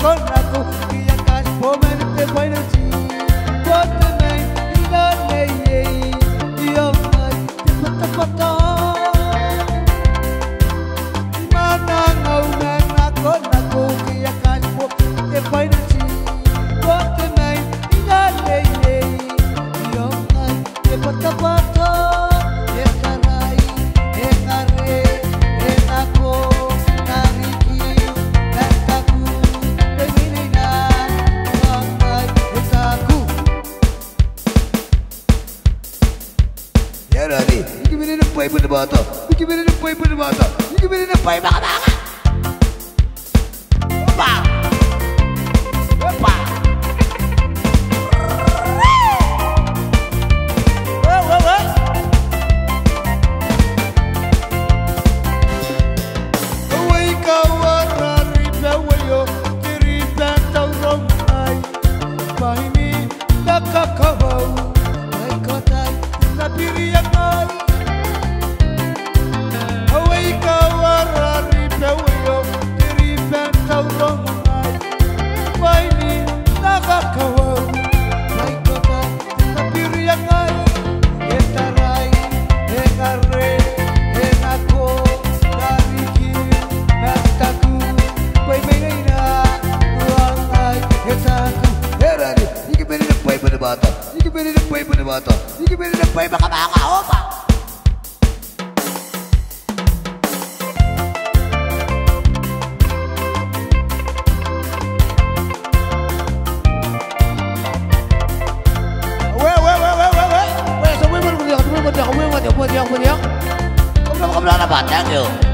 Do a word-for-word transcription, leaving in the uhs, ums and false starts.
con aku dia kas pomen te poin ci bot nei ida nei dia mai pata pata mana ngau na con aku dia kas po te poin ci bot nei ida nei dia mai pata pata ekarai ekare enako pai pada bata, bikin beri pai pada bata, bikin beri pai baka baka. Opa, opa. Wow wow wow. Away kawara riba wayo, riba tau romai. Paini dakakawau, mai kotai napiriak mai. Bata, ini beri pai pada bata, ini beri pai baka baka, opa. Weh weh weh weh weh weh, weh semua berbudiak, semua berbudiak, semua berbudiak, berbudiak. Kamu kamu nak apa? Thank you.